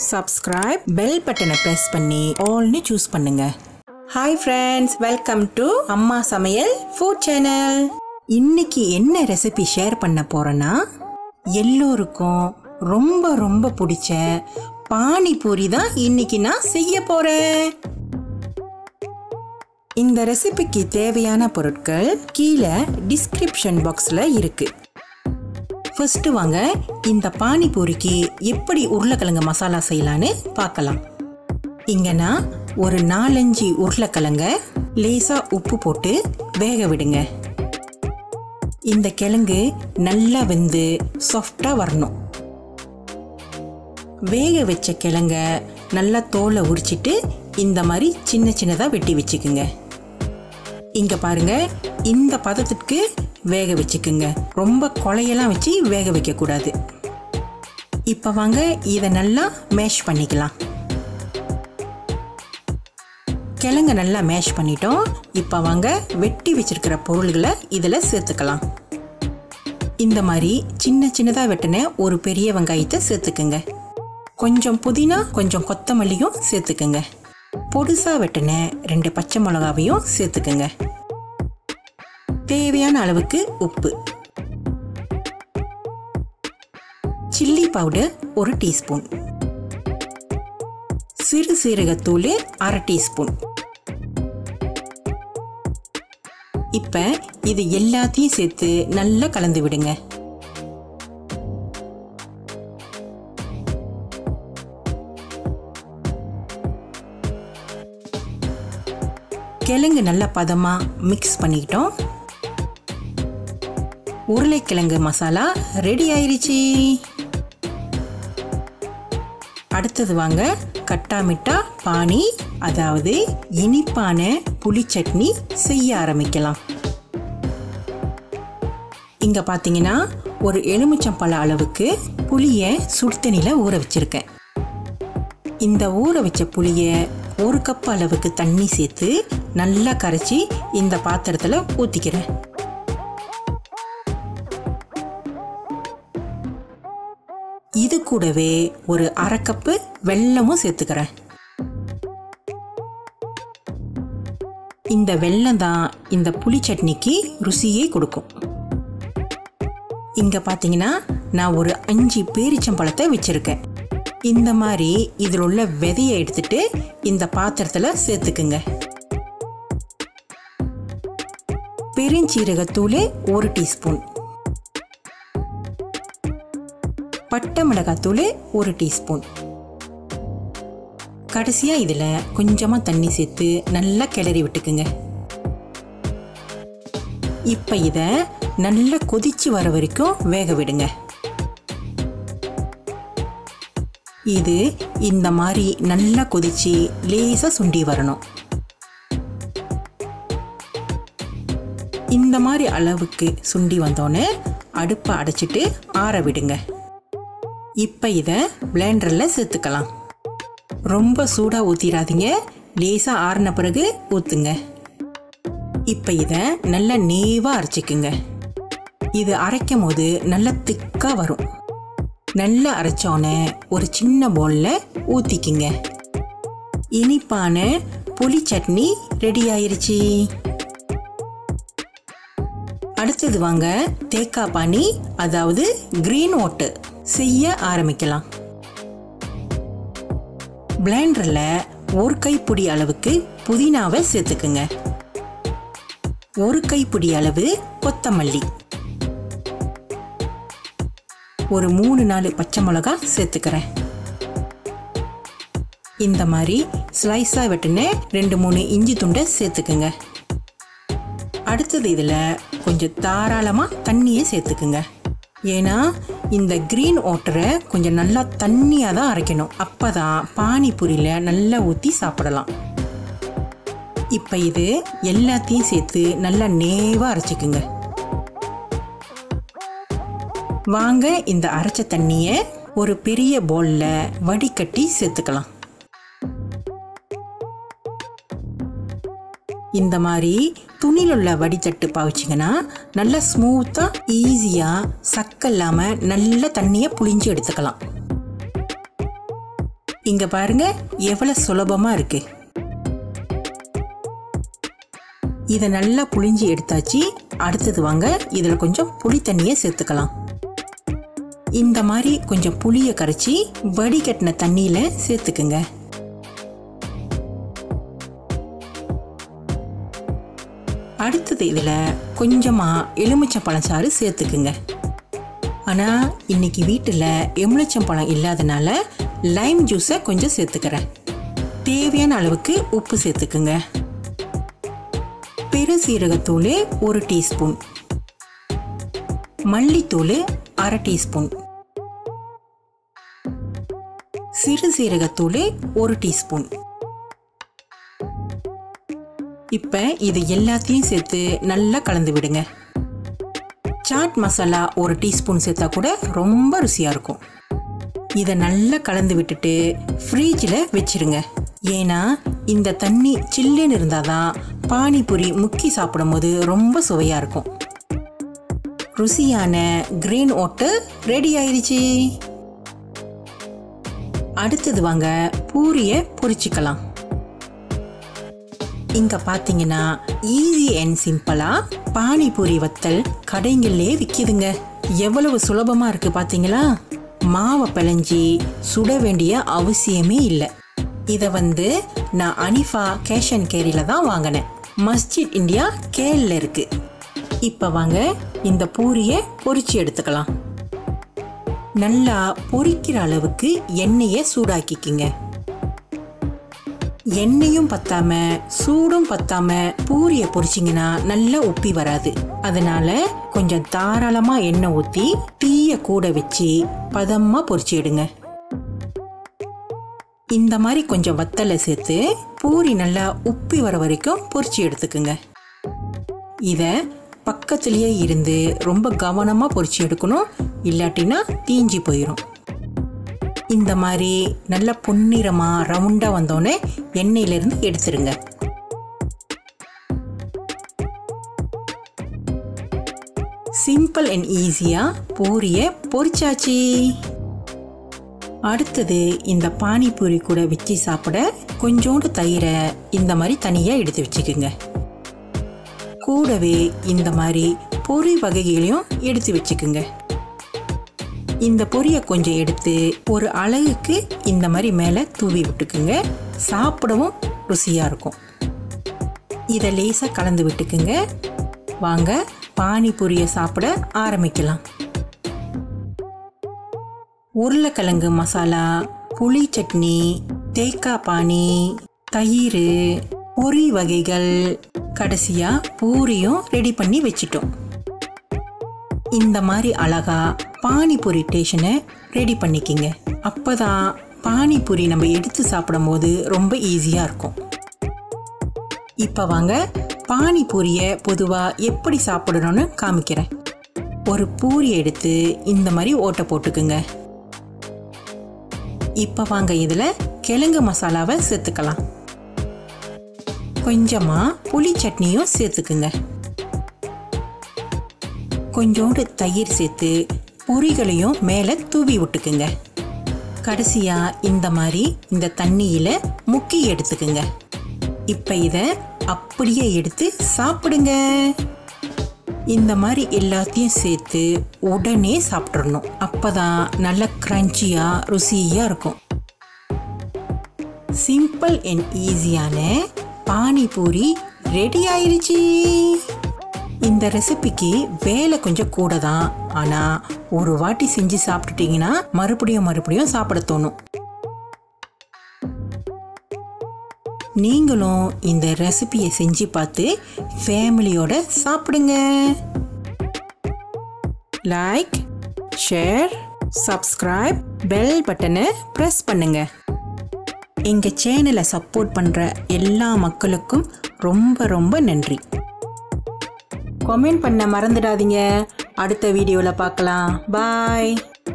subscribe, bell button press பண்ணி all ni choose பண்ணுங்க. Hi friends, welcome to Amma Samayal food channel. இன்னைக்கு என்ன recipe share பண்ண போறேன்னா எல்லோருக்கும் ரொம்ப பிடிச்ச பானி பூரி தான் இன்னைக்கு நான் செய்ய போறேன். இந்த ரெசிபிக்கு தேவையான பொருட்கள் கீழே டிஸ்கிரிப்ஷன் பாக்ஸ்ல இருக்கு. ஃபர்ஸ்ட் வாங்க இந்த பானி பூரிக்கு எப்படி உருளைக்கிழங்கு மசாலா செய்யலான்னு பார்க்கலாம். இங்க நான் ஒரு 4-5 உருளைக்கிழங்க லேசா உப்பு போட்டு வேக விடுங்க. இந்த கிழங்கு நல்லா வெந்து சாஃப்டா வரணும். வேக வச்ச கிழங்க நல்லா தோலை உரிச்சிட்டு இந்த மாதிரி சின்னதா வெட்டி வச்சுக்குங்க. இங்க பாருங்க, இந்த பதத்துக்கு வேக வச்சுக்குங்க. ரொம்ப கொலையெல்லாம் வச்சு வேக வைக்க கூடாது. இப்ப வாங்க இதை நல்லா மேஷ் பண்ணிக்கலாம். கிழங்க நல்லா மேஷ் பண்ணிட்டோம். இப்ப வாங்க வெட்டி வச்சிருக்கிற பொருள்களை இதுல சேர்த்துக்கலாம். இந்த மாதிரி சின்னதா வெட்டின ஒரு பெரிய வெங்காயத்தை சேர்த்துக்குங்க. கொஞ்சம் புதினா, கொஞ்சம் கொத்தமல்லியும் சேர்த்துக்குங்க. பொடுசா வெட்டின 2 பச்சை மிளகாவையும் சேர்த்துக்குங்க. தேவையான அளவுக்கு உப்பு, சில்லி பவுடர் 1 டீஸ்பூன், சிறு சீரகத்தூள் 1/2 டீஸ்பூன். இப்ப இது எல்லாத்தையும் சேர்த்து நல்லா கலந்து விடுங்க. கிழங்கு நல்ல பதமா மிக்ஸ் பண்ணிக்கிட்டோம். உருளைக்கிழங்கு மசாலா ரெடி ஆயிருச்சு. அடுத்தது வாங்க கட்டா மிட்டா பானி, அதாவது இனிப்பான புளி சட்னி செய்ய ஆரம்பிக்கலாம். இங்க பாத்தீங்கன்னா ஒரு எலுமிச்சம்பழ அளவுக்கு புளிய சுடுதண்ணில ஊற வச்சிருக்கேன். இந்த ஊற வச்ச புளிய 1 கப் அளவுக்கு தண்ணி சேர்த்து நல்லா கரைச்சி இந்த பாத்திரத்துல ஊத்திக்கிறேன். இது கூடவே ஒரு 1/2 கப்பு வெல்லமும் சேர்த்துக்கிறேன். இந்த வெல்லம் தான் இந்த புளி சட்னிக்கு ருசியை கொடுக்கும். இங்க பாத்தீங்கன்னா நான் ஒரு 5 பேரிச்சம்பழத்தை வச்சிருக்கேன். இந்த மாதிரி இதில் உள்ள விதையை எடுத்துட்டு இந்த பாத்திரத்துல சேர்த்துக்குங்க. பெருஞ்சீரகத்தூள் 1 டீஸ்பூன், பட்டை மிளகாத்தூள் 1 டீஸ்பூன். கடைசியா இதுல கொஞ்சமா தண்ணி சேர்த்து நல்லா கிளறி விட்டுக்குங்க. இப்ப இத நல்லா கொதிச்சு வர வரைக்கும் வேக விடுங்க. இது இந்த மாதிரி நல்லா கொதிச்சு லேசா சுண்டி வரணும். இந்த மாதிரி அளவுக்கு சுண்டி வந்தோடனே அடுப்பை அடைச்சிட்டு ஆற விடுங்க. இப்ப இத பிளெண்டர்ல சேர்த்துக்கலாம். ரொம்ப சூடா ஊத்திராதீங்க, லேசா ஆறின பிறகு ஊத்துங்க. இப்ப இத நல்லா நேவா அரைச்சிக்குங்க. இது அரைக்கும் போது நல்லா திக்கா வரும். நல்லா அரைச்சோன்னே ஒரு சின்ன பவுல்ல ஊத்திக்கிங்க. இனிப்பான புளி சட்னி ரெடி ஆயிருச்சு. அடுத்தது வாங்க தேக்கா பானி, அதாவது கிரீன் வாட்டர் செய்ய ஆரம்பிக்கலாம். பிளெண்டர்ல 1 கைப்பிடி அளவுக்கு புதினாவை சேர்த்துக்குங்க. 1 கைப்பிடி அளவு கொத்தமல்லி, ஒரு 3-4 பச்சை மிளகா சேர்த்துக்கிறேன். இந்த மாதிரி ஸ்லைஸா வெட்டின 2-3 இஞ்சி துண்டை சேர்த்துக்குங்க. அடுத்தது இதுல கொஞ்சம் தாராளமா தண்ணியை சேர்த்துக்குங்க. ஏன்னா இந்த கிரீன் வாட்டரை கொஞ்சம் நல்லா தண்ணியா தான் அரைக்கணும். அப்பதான் பானிபூரியில நல்லா ஊத்தி சாப்பிடலாம். இப்ப இது எல்லாத்தையும் சேர்த்து நல்லா நேவா அரைச்சிக்குங்க. வாங்க இந்த அரைச்ச தண்ணிய ஒரு பெரிய பவுல்ல வடிகட்டி சேர்த்துக்கலாம். இந்த மாதிரி துணியில் உள்ள வடித்தட்டு பாவிச்சிங்கன்னா நல்லா ஸ்மூத்தா ஈஸியா சக்க இல்லாம நல்ல தண்ணியை புளிஞ்சு எடுத்துக்கலாம். இங்க பாருங்க எவ்வளவு சுலபமா இருக்கு. இதை நல்லா புளிஞ்சி எடுத்தாச்சு. அடுத்தது வாங்க இதில் கொஞ்சம் புளி தண்ணியை சேர்த்துக்கலாம். இந்த மாதிரி கொஞ்சம் புளியை கரைச்சி வடிகட்டின தண்ணியில் சேர்த்துக்குங்க. அடுத்தது இதில் கொஞ்சமாக எலுமிச்சம்பழம் சாறு சேர்த்துக்குங்க. ஆனால் இன்னைக்கு வீட்டில் எலுமிச்சம்பழம் இல்லாதனால லைம் ஜூஸை கொஞ்சம் சேர்த்துக்கிறேன். தேவையான அளவுக்கு உப்பு சேர்த்துக்குங்க. பெருசீரகத்தூள் 1 டீஸ்பூன், மல்லித்தூள் 1/2 டீஸ்பூன், சிறுசீரகத்தூள் 1 டீஸ்பூன். இப்போ இது எல்லாத்தையும் சேர்த்து நல்லா கலந்து விடுங்க. சாட் மசாலா 1 டீஸ்பூன் சேர்த்தா கூட ரொம்ப ருசியாக இருக்கும். இதை நல்லா கலந்து விட்டுட்டு ஃப்ரிட்ஜில் வச்சிருங்க. ஏன்னா இந்த தண்ணி சில்லுன்னு இருந்தால் தான் பானிபூரி முக்கி சாப்பிடும் போது ரொம்ப சுவையாக இருக்கும். ருசியான கிரீன் வாட்டர் ரெடி ஆயிடுச்சு. அடுத்தது வாங்க பூரியை பொரிச்சிக்கலாம். இங்க பார்த்தீங்கன்னா ஈஸி அண்ட் சிம்பிளா பானிபூரி வத்தல் கடைங்களிலே விற்கிதுங்க. எவ்வளவு சுலபமா இருக்கு பார்த்தீங்களா? மாவை பிழைஞ்சி சுட வேண்டிய அவசியமே இல்லை. இதை நான் அனிஃபா கேஷ் அண்ட் கேரியில் தான் வாங்கினேன். மஸ்ஜித் இந்தியா கேலில் இருக்கு. இப்போ வாங்க இந்த பூரியை பொரிச்சு எடுத்துக்கலாம். நல்லா பொரிக்கிற அளவுக்கு எண்ணெயை சூடாக்கிக்கிங்க. எண்ணெயும் பத்தாம சூடும் பத்தாம பூரியை பொரிச்சிங்கன்னா நல்லா உப்பி வராது. அதனால கொஞ்சம் தாராளமா எண்ணெய் ஊற்றி தீயை கூட வச்சு பதமா பொரிச்சு எடுங்க. இந்த மாதிரி கொஞ்சம் வத்தலை சேர்த்து பூரி நல்லா உப்பி வர வரைக்கும் பொரிச்சு எடுத்துக்குங்க. இதை பக்கத்துலேயே இருந்து ரொம்ப கவனமாக பொரிச்சு எடுக்கணும், இல்லாட்டினா தீஞ்சி போயிடும். இந்த மாதிரி நல்லா பொன்னிறமாக ரவுண்டாக வந்தோடனே எண்ணெயிலிருந்து எடுத்துருங்க. சிம்பிள் அண்ட் ஈஸியாக பூரியை பொரிச்சாச்சு. அடுத்தது இந்த பானிபூரி கூட வச்சு சாப்பிட கொஞ்சோண்டு தயிரை இந்த மாதிரி தனியாக எடுத்து வச்சுக்குங்க. கூடவே இந்த மாதிரி பொரி வகைகளையும் எடுத்து வச்சுக்குங்க. இந்த பொரியை கொஞ்சம் எடுத்து ஒரு அழகுக்கு இந்த மாதிரி மேலே தூவி விட்டுக்குங்க. சாப்பிடவும் ருசியாக இருக்கும். இதை லேசாக கலந்து விட்டுக்குங்க. வாங்க பானிபூரியை சாப்பிட ஆரம்பிக்கலாம். உருளைக்கிழங்கு மசாலா, புளி சட்னி, தேக்கா பானி, தயிர், பொரி வகைகள், கடைசியா பூரியும் ரெடி பண்ணி வச்சிட்டோம். இந்த மாதிரி அழகா பானிபூரி டேஷனை ரெடி பண்ணிக்கிங்க. அப்பதான் பானிபூரி நம்ம எடுத்து சாப்பிடும் போது ரொம்ப ஈஸியா இருக்கும். இப்ப வாங்க பானிபூரியை பொதுவா எப்படி சாப்பிடணும்னு காமிக்கிறேன். ஒரு பூரி எடுத்து இந்த மாதிரி ஓட்டை போட்டுக்குங்க. இப்போ வாங்க இதில் கிழங்கு மசாலாவை சேர்த்துக்கலாம். கொஞ்சமாக புளி சட்னியும் சேர்த்துக்குங்க. கொஞ்சோண்டு தயிர் சேர்த்து பொரிகளையும் மேலே தூவி விட்டுக்குங்க. கடைசியாக இந்த மாதிரி இந்த தண்ணியில் முக்கி எடுத்துக்குங்க. இப்போ இதை அப்படியே எடுத்து சாப்பிடுங்க. இந்த மாதிரி எல்லாத்தையும் சேர்த்து உடனே சாப்பிட்றணும். அப்பதான் நல்ல கிரன்ச்சியா ருசியா இருக்கும். சிம்பிள் அண்ட் ஈஸியான பானிபூரி ரெடி ஆயிருச்சு. இந்த ரெசிபிக்கு வேலை கொஞ்சம் கூட தான், ஆனா ஒரு வாட்டி செஞ்சு சாப்பிட்டுட்டீங்கன்னா மறுபடியும் சாப்பிட தோணும். நீங்களும் இந்த ரெசிபியை செஞ்சு பார்த்து ஃபேமிலியோட சாப்பிடுங்க. லைக், ஷேர், சப்ஸ்கிரைப், பெல் பட்டனை ப்ரெஸ் பண்ணுங்க. எங்க சேனலை சப்போர்ட் பண்ற எல்லா மக்களுக்கும் ரொம்ப ரொம்ப நன்றி. கமெண்ட் பண்ண மறந்துடாதீங்க. அடுத்த வீடியோவில் பார்க்கலாம். பாய்.